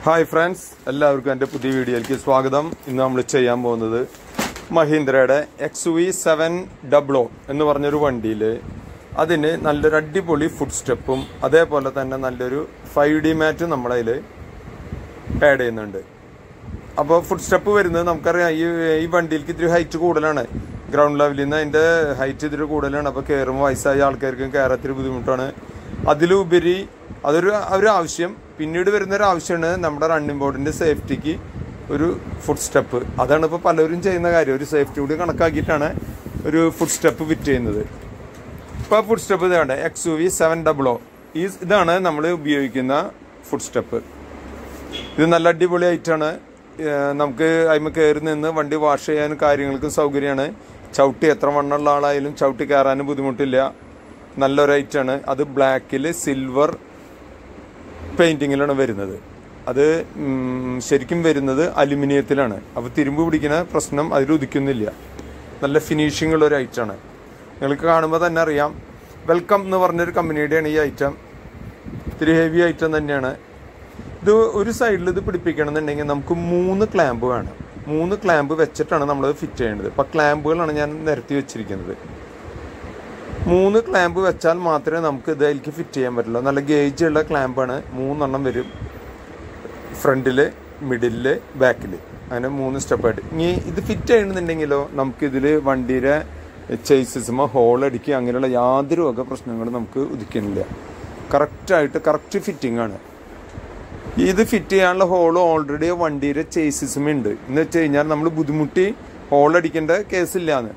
Hi friends, എല്ലാവർക്കും എൻ്റെ പുതിയ വീഡിയോയിലേക്ക് സ്വാഗതം. ഇന്ന് നമ്മൾ ചെയ്യാൻ പോകുന്നത് മഹീന്ദ്രയുടെ XUV700 എന്ന് പറഞ്ഞൊരു വണ്ടിയിൽ അതിന് നല്ലൊരു അടിപൊളി ഫുഡ് സ്റ്റെപ്പും അതേപോലെ തന്നെ നല്ലൊരു 5D മാറ്റും നമ്മളതിൽ ആഡ് ചെയ്യുന്നുണ്ട്. അപ്പോൾ ഫുഡ് സ്റ്റെപ്പ് വരുന്നത് നമുക്കറിയാം, ഈ വണ്ടിയിലേക്ക് ഇത്തിരി ഹൈറ്റ് കൂടുതലാണ്. ഗ്രൗണ്ട് ലെവലിൽ നിന്ന് അതിൻ്റെ ഹൈറ്റ് ഇത്തിരി കൂടുതലാണ്. അപ്പോൾ കയറുമ്പോൾ വയസ്സായ ആൾക്കാർക്കും കയറാൻ ഇത്തിരി ബുദ്ധിമുട്ടാണ്. അതിലുപരി ഒരു ആവശ്യം പിന്നീട് വരുന്നൊരു ആവശ്യമാണ് നമ്മുടെ റണ്ണിങ് ബോർഡിൻ്റെ സേഫ്റ്റിക്ക് ഒരു ഫുഡ് സ്റ്റെപ്പ്. അതാണ് ഇപ്പോൾ പലരും ചെയ്യുന്ന കാര്യം. ഒരു സേഫ്റ്റി കൂടി കണക്കാക്കിയിട്ടാണ് ഒരു ഫുഡ് സ്റ്റെപ്പ് ഫിറ്റ് ചെയ്യുന്നത്. ഇപ്പോൾ ഫുഡ് സ്റ്റെപ്പ് ഇതാണ് XUV700. ഇതാണ് നമ്മൾ ഉപയോഗിക്കുന്ന ഫുഡ് സ്റ്റെപ്പ്. ഇത് നല്ല അടിപൊളി ഐറ്റാണ്. നമുക്ക് അതിന് കയറി നിന്ന് വണ്ടി വാഷ് ചെയ്യാനും കാര്യങ്ങൾക്കും സൗകര്യമാണ്. ചവിട്ടി എത്ര വണ്ണമുള്ള ആളായാലും ചവിട്ടി കയറാനും ബുദ്ധിമുട്ടില്ല. നല്ലൊരു ഐറ്റാണ്. അത് ബ്ലാക്കിൽ സിൽവർ പെയിൻറ്റിങ്ങിലാണ് വരുന്നത്. അത് ശരിക്കും വരുന്നത് അലുമിനിയത്തിലാണ്. അപ്പോൾ തിരുമ്പ് പിടിക്കുന്ന പ്രശ്നം അതിൽ ഉദിക്കുന്നില്ല. നല്ല ഫിനിഷിംഗ് ഉള്ളൊരു ഐറ്റമാണ്. നിങ്ങൾക്ക് കാണുമ്പോൾ തന്നെ അറിയാം. വെൽക്കം എന്ന് പറഞ്ഞൊരു കമ്പനിയുടെയാണ് ഈ ഐറ്റം. ഇത്തിരി ഹെവി ഐറ്റം തന്നെയാണ്. ഇത് ഒരു സൈഡിൽ ഇത് പിടിപ്പിക്കണമെന്നുണ്ടെങ്കിൽ നമുക്ക് 3 ക്ലാമ്പ് വേണം. 3 ക്ലാമ്പ് വെച്ചിട്ടാണ് നമ്മൾ ഫിറ്റ് ചെയ്യേണ്ടത്. അപ്പോൾ ക്ലാമ്പുകളാണ് ഞാൻ നിരത്തി വെച്ചിരിക്കുന്നത്. 3 ക്ലാമ്പ് വെച്ചാൽ മാത്രമേ നമുക്ക് ഇത് അതിലേക്ക് ഫിറ്റ് ചെയ്യാൻ പറ്റുള്ളൂ. നല്ല ഗേജ് ഉള്ള ക്ലാമ്പാണ്. 3 എണ്ണം വരും. ഫ്രണ്ടിൽ, മിഡിലിൽ, ബാക്കിൽ, അങ്ങനെ 3 സ്റ്റെപ്പായിട്ട്. ഇനി ഇത് ഫിറ്റ് ചെയ്യണമെന്നുണ്ടെങ്കിലോ നമുക്കിതിൽ വണ്ടിയുടെ ചേസസുമോ ഹോളടിക്കുക അങ്ങനെയുള്ള യാതൊരു വക പ്രശ്നങ്ങളും നമുക്ക് ഉദിക്കുന്നില്ല. കറക്റ്റ് ഫിറ്റിംഗ് ആണ്. ഇത് ഫിറ്റ് ചെയ്യാനുള്ള ഹോള് ഓൾറെഡി വണ്ടിയുടെ ചേസസുമേ ഉണ്ട്. എന്ന് വെച്ച് കഴിഞ്ഞാൽ നമ്മൾ ബുദ്ധിമുട്ടി ഹോളടിക്കേണ്ട കേസില്ലാന്ന്.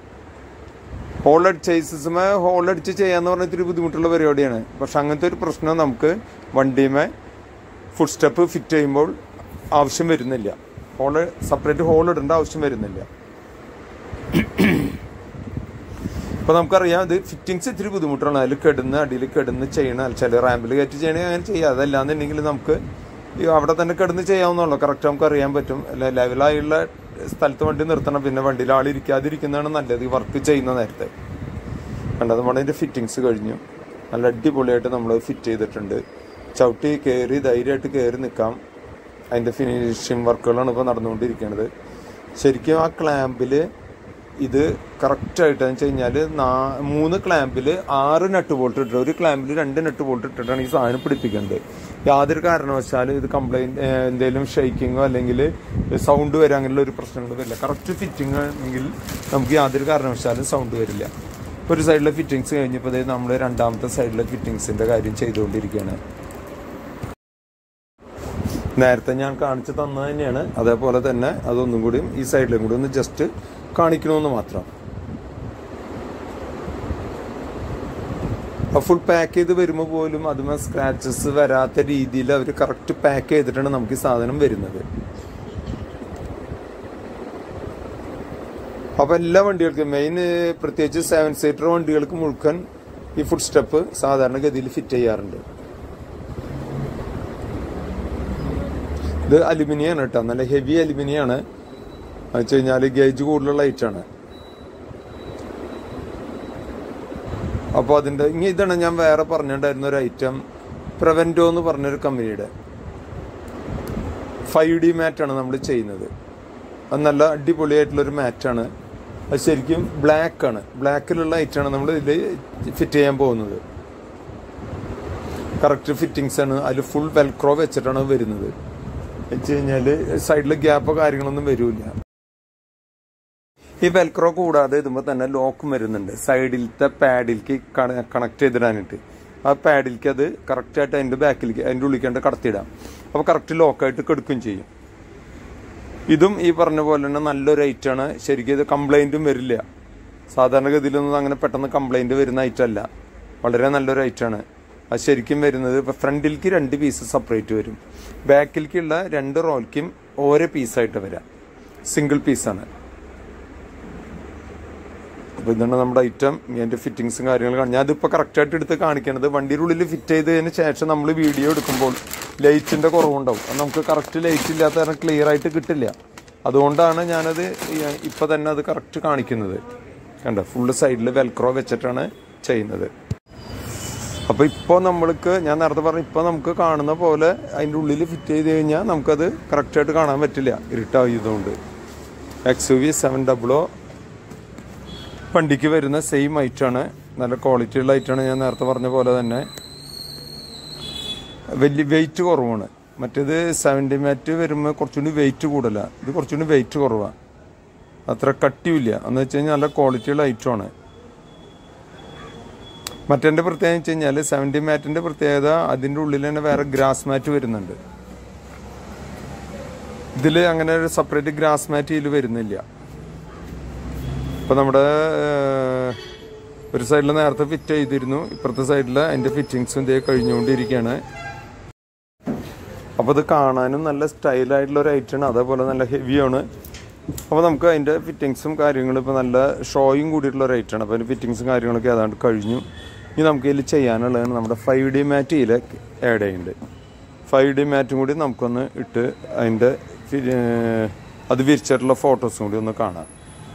ഹോളടിച്ച് ചെയ്യാന്ന് പറഞ്ഞാൽ ഇത്തിരി ബുദ്ധിമുട്ടുള്ള പരിപാടിയാണ്. പക്ഷെ അങ്ങനത്തെ ഒരു പ്രശ്നം നമുക്ക് വണ്ടിയുമേ ഫുഡ് സ്റ്റെപ്പ് ഫിറ്റ് ചെയ്യുമ്പോൾ ആവശ്യം വരുന്നില്ല. സെപ്പറേറ്റ് ഹോൾ ഇടേണ്ട ആവശ്യം വരുന്നില്ല. ഇപ്പോൾ നമുക്കറിയാം, ഇത് ഫിറ്റിങ്സ് ഇത്തിരി ബുദ്ധിമുട്ടാണ്. അടിയിൽ കിടന്ന് ചെയ്യണം. ചില റാമ്പിൽ കയറ്റി ചെയ്യണമെങ്കിൽ അങ്ങനെ ചെയ്യാം. അതല്ലാന്നുണ്ടെങ്കിൽ നമുക്ക് അവിടെ തന്നെ കിടന്ന് ചെയ്യാവുന്നുള്ളൂ. കറക്റ്റ് നമുക്ക് അറിയാൻ പറ്റും. ലെവലായുള്ള സ്ഥലത്ത് വണ്ടി നിർത്തണം. പിന്നെ വണ്ടിയിൽ ആളിരിക്കാതിരിക്കുന്നതാണ് നല്ലത് ഈ വർക്ക് ചെയ്യുന്ന നേരത്തെ. കണ്ടത് നമ്മുടെ അതിൻ്റെ ഫിറ്റിങ്സ് കഴിഞ്ഞു. നല്ല അടിപൊളിയായിട്ട് നമ്മൾ ഫിറ്റ് ചെയ്തിട്ടുണ്ട്. ചവിട്ടി കയറി ധൈര്യമായിട്ട് കയറി നിൽക്കാം. അതിൻ്റെ ഫിനിഷിങ് വർക്കുകളാണ് ഇപ്പോൾ നടന്നുകൊണ്ടിരിക്കുന്നത്. ശരിക്കും ആ ക്ലാമ്പിൽ ഇത് കറക്റ്റായിട്ട് എന്ന് വെച്ച് കഴിഞ്ഞാൽ 3 ക്ലാമ്പിൽ 6 നട്ട് ബോൾട്ട് ഇട്ടിട്ട്, ഒരു ക്ലാമ്പിൽ 2 നട്ട് ബോൾട്ട് ഇട്ടിട്ടാണ് ഈ സാധനം പിടിപ്പിക്കേണ്ടത്. യാതൊരു കാരണവശാലും ഇത് എന്തെങ്കിലും ഷെയ്ക്കിങ്ങോ അല്ലെങ്കിൽ സൗണ്ട് വരിക അങ്ങനെയുള്ള ഒരു പ്രശ്നങ്ങളും വരില്ല. കറക്റ്റ് ഫിറ്റിംഗ് ആണെങ്കിൽ നമുക്ക് യാതൊരു കാരണവശാലും സൗണ്ട് വരില്ല. ഇപ്പോൾ ഒരു സൈഡിലെ ഫിറ്റിങ്സ് കഴിഞ്ഞപ്പോൾ നമ്മൾ രണ്ടാമത്തെ സൈഡിലെ ഫിറ്റിങ്സിൻ്റെ കാര്യം ചെയ്തുകൊണ്ടിരിക്കുകയാണ്. നേരത്തെ ഞാൻ കാണിച്ചു തന്നത് തന്നെയാണ്. അതേപോലെ തന്നെ അതൊന്നും കൂടിയും ഈ സൈഡിലും കൂടി ഒന്ന് ജസ്റ്റ് കാണിക്കണമെന്ന് മാത്രം. ഫുൾ പാക്ക് ചെയ്ത് വരുമ്പോൾ പോലും അതുമേ സ്ക്രാച്ചസ് വരാത്ത രീതിയിൽ അവർ കറക്റ്റ് പാക്ക് ചെയ്തിട്ടാണ് നമുക്ക് ഈ സാധനം വരുന്നത്. അപ്പോൾ എല്ലാ വണ്ടികൾക്കും പ്രത്യേകിച്ച് 7 സീറ്റർ വണ്ടികൾക്ക് മുഴുവൻ ഈ ഫുഡ് സ്റ്റെപ്പ് സാധാരണഗതിയിൽ ഫിറ്റ് ചെയ്യാറുണ്ട്. ഇത് അലുമിനിയാണ് കേട്ടോ. നല്ല ഹെവി അലുമിനിയാണ്. എന്ന് വെച്ച് കഴിഞ്ഞാൽ ഗേജ് കൂടുതലുള്ള ഐറ്റാണ്. അപ്പോൾ അതിൻ്റെ ഇതാണ് ഞാൻ വേറെ പറഞ്ഞിട്ടുണ്ടായിരുന്ന ഒരു ഐറ്റം. പ്രവെൻറ്റോ എന്ന് പറഞ്ഞൊരു കമ്പനിയുടെ 5D മാറ്റാണ് നമ്മൾ ചെയ്യുന്നത്. അത് നല്ല അടിപൊളിയായിട്ടുള്ളൊരു മാറ്റാണ്. അത് ശരിക്കും ബ്ലാക്കാണ്. ബ്ലാക്കിലുള്ള ഐറ്റാണ് നമ്മൾ ഇതിൽ ഫിറ്റ് ചെയ്യാൻ പോകുന്നത്. കറക്റ്റ് ഫിറ്റിങ്സ് ആണ്. അതിൽ ഫുൾ വെൽക്രോ വെച്ചിട്ടാണ് വരുന്നത്. വെച്ച് കഴിഞ്ഞാൽ സൈഡിൽ ഗ്യാപ്പോ കാര്യങ്ങളൊന്നും വരില്ല. ഈ വെൽക്രോ കൂടാതെ ഇതുമ്പോൾ തന്നെ ലോക്കും വരുന്നുണ്ട്. സൈഡിലത്തെ പാഡിലേക്ക് കണക്ട് ചെയ്തിടാനായിട്ട് ആ പാഡിലേക്ക് അത് കറക്റ്റായിട്ട് അതിൻ്റെ ബാക്കിലേക്ക് അതിൻ്റെ ഉള്ളിലേക്കാണ്ട് കടത്തിയിടാം. അപ്പോൾ കറക്റ്റ് ലോക്കായിട്ട് കെടുക്കുകയും ചെയ്യും. ഇതും ഈ പറഞ്ഞ പോലെ തന്നെ നല്ലൊരു ഐറ്റാണ്. ശരിക്കും ഇത് കംപ്ലൈൻറ്റും വരില്ല. സാധാരണഗതിയിലൊന്നും അങ്ങനെ പെട്ടെന്ന് കംപ്ലൈൻറ്റ് വരുന്ന ഐറ്റമല്ല. വളരെ നല്ലൊരു ഐറ്റാണ്. അത് ശരിക്കും വരുന്നത് ഇപ്പോൾ ഫ്രണ്ടിലേക്ക് 2 പീസ് സെപ്പറേറ്റ് വരും. ബാക്കിലേക്കുള്ള 2 റോയ്ക്കും ഓരോ പീസായിട്ട് വരാം. സിംഗിൾ പീസാണ്. അപ്പോൾ ഇതാണ് നമ്മുടെ ഐറ്റം. അതിൻ്റെ ഫിറ്റിങ്സും കാര്യങ്ങളും ഞാനിതിപ്പോൾ കറക്റ്റായിട്ട് എടുത്ത് കാണിക്കണത്. വണ്ടിയുടെ ഉള്ളിൽ ഫിറ്റ് ചെയ്തതിന് ശേഷം നമ്മൾ വീഡിയോ എടുക്കുമ്പോൾ ലൈറ്റിൻ്റെ കുറവുണ്ടാവും. അത് നമുക്ക് കറക്റ്റ് ലൈറ്റ് ഇല്ലാത്ത കാരണം ക്ലിയർ ആയിട്ട് കിട്ടില്ല. അതുകൊണ്ടാണ് ഞാനത് ഇപ്പോൾ തന്നെ അത് കറക്റ്റ് കാണിക്കുന്നത്. കണ്ടോ, ഫുള്ള് സൈഡിൽ വെൽക്രോ വെച്ചിട്ടാണ് ചെയ്യുന്നത്. അപ്പോൾ ഇപ്പോൾ നമ്മൾക്ക് ഞാൻ നേരത്തെ പറഞ്ഞു, ഇപ്പോൾ നമുക്ക് കാണുന്ന പോലെ അതിൻ്റെ ഉള്ളിൽ ഫിറ്റ് ചെയ്ത് കഴിഞ്ഞാൽ നമുക്കത് കറക്റ്റായിട്ട് കാണാൻ പറ്റില്ല, ഇരുട്ടായതുകൊണ്ട്. XUV 700 വണ്ടിക്ക് വരുന്ന സെയിം ഐറ്റാണ്, നല്ല ക്വാളിറ്റിയുള്ള ഐറ്റാണ്. ഞാൻ നേരത്തെ പറഞ്ഞ പോലെ തന്നെ വലിയ വെയിറ്റ് കുറവാണ്. മറ്റേത് 70 മാറ്റ് വരുമ്പോൾ കുറച്ചുകൂടി വെയിറ്റ് കൂടുതല, ഇത് കുറച്ചുകൂടി വെയിറ്റ് കുറവാണ്, അത്ര കട്ടിയില്ല. എന്ന് വെച്ച് കഴിഞ്ഞാൽ നല്ല ക്വാളിറ്റിയുള്ള ഐറ്റമാണ്. മറ്റേൻ്റെ പ്രത്യേകത വെച്ച് കഴിഞ്ഞാൽ 70 മാറ്റിൻ്റെ പ്രത്യേകത അതിൻ്റെ ഉള്ളിൽ തന്നെ വേറെ ഗ്രാസ് മാറ്റ് വരുന്നുണ്ട്. ഇതിൽ അങ്ങനെ ഒരു സെപ്പറേറ്റ് ഗ്രാസ് മാറ്റ് ഇതിൽ വരുന്നില്ല. ഇപ്പം നമ്മുടെ ഒരു സൈഡിൽ നേരത്തെ ഫിറ്റ് ചെയ്തിരുന്നു, ഇപ്പുറത്തെ സൈഡിൽ അതിൻ്റെ ഫിറ്റിങ്സും ഇതേ കഴിഞ്ഞുകൊണ്ടിരിക്കുകയാണ്. അപ്പോൾ ഇത് കാണാനും നല്ല സ്റ്റൈലായിട്ടുള്ള ഒരു ഐറ്റമാണ്, അതേപോലെ നല്ല ഹെവിയാണ്. അപ്പോൾ നമുക്ക് അതിൻ്റെ ഫിറ്റിങ്സും കാര്യങ്ങളും ഇപ്പോൾ നല്ല ഷോയും കൂടിയിട്ടുള്ള ഒരു ഐറ്റമാണ്. അപ്പോൾ അതിൻ്റെ ഫിറ്റിങ്സും കാര്യങ്ങളൊക്കെ ഏതാണ്ട് കഴിഞ്ഞു. ഇനി നമുക്ക് ഇതിൽ ചെയ്യാനുള്ളതാണ് നമ്മുടെ 5D മാറ്റ് ഇതിൽ ആഡ് ചെയ്യുന്നുണ്ട്. 5D മാറ്റും കൂടി നമുക്കൊന്ന് ഇട്ട് അതിൻ്റെ അത് വിരിച്ചിട്ടുള്ള ഫോട്ടോസും കൂടി ഒന്ന് കാണാം.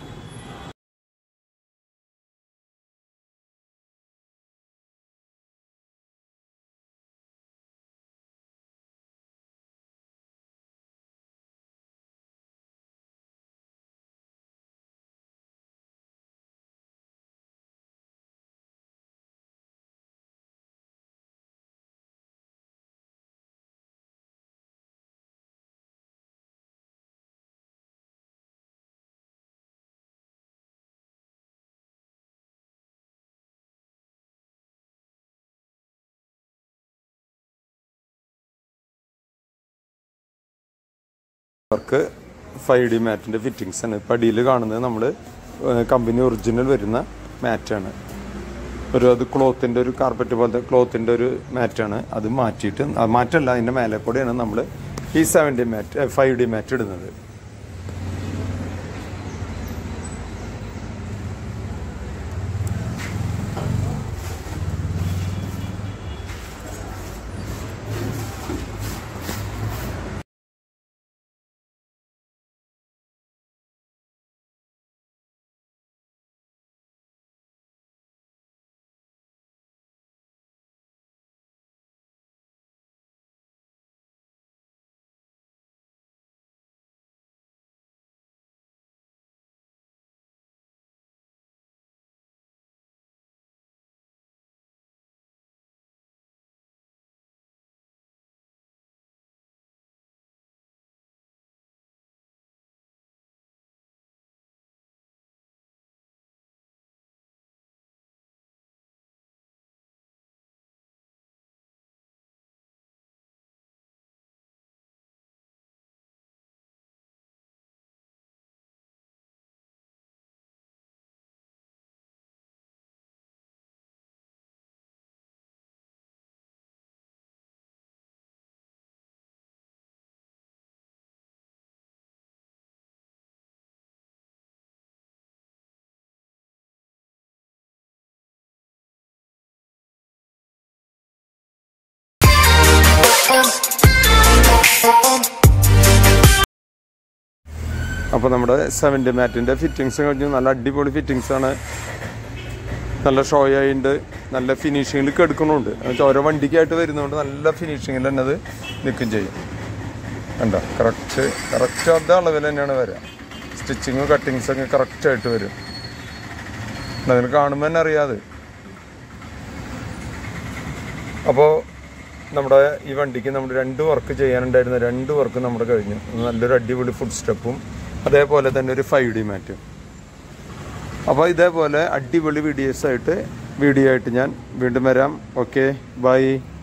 വർക്ക് 5D മാറ്റിൻ്റെ ഫിറ്റിങ്സ് ആണ്. ഇപ്പോൾ അടിയിൽ കാണുന്നത് നമ്മൾ കമ്പനി ഒറിജിനൽ വരുന്ന മാറ്റാണ്. അത് ക്ലോത്തിൻ്റെ ഒരു കാർപ്പറ്റ് പോലത്തെ ക്ലോത്തിൻ്റെ ഒരു മാറ്റാണ്. അത് മാറ്റിയിട്ട് മാറ്റല്ല, അതിൻ്റെ മേലെ കൂടെയാണ് നമ്മൾ ഈ 5D മാറ്റ് ഇടുന്നത്. അപ്പോൾ നമ്മുടെ 7D മാറ്റിൻ്റെ ഫിറ്റിങ്സ് കഴിഞ്ഞു. നല്ല അടിപൊളി ഫിറ്റിങ്സാണ്, നല്ല ഷോ ആയിട്ടുണ്ട്, നല്ല ഫിനിഷിങ്ങിൽ എടുക്കണമുണ്ട്. എന്നുവെച്ചാൽ ഓരോ വണ്ടിക്കായിട്ട് വരുന്നതുകൊണ്ട് നല്ല ഫിനിഷിങ്ങിൽ തന്നെ അത് നിൽക്കും ചെയ്യും. കണ്ടോ, കറക്റ്റ് അതേ അളവിൽ തന്നെയാണ് വരിക. സ്റ്റിച്ചിങ്ങും കട്ടിങ്സൊക്കെ കറക്റ്റായിട്ട് വരും. അതിന് കാണുമ്പോൾ തന്നെ അറിയാതെ. അപ്പോൾ നമ്മുടെ ഈ വണ്ടിക്ക് നമ്മൾ 2 വർക്ക് ചെയ്യാനുണ്ടായിരുന്ന 2 വർക്ക് നമ്മുടെ കഴിഞ്ഞു. നല്ലൊരു അടിപൊളി ഫുഡ് സ്റ്റെപ്പും അതേപോലെ തന്നെ ഒരു 5D മാറ്റും. അപ്പോൾ ഇതേപോലെ അടിപൊളി വീഡിയോ ആയിട്ട് ഞാൻ വീണ്ടും വരാം. Okay, by.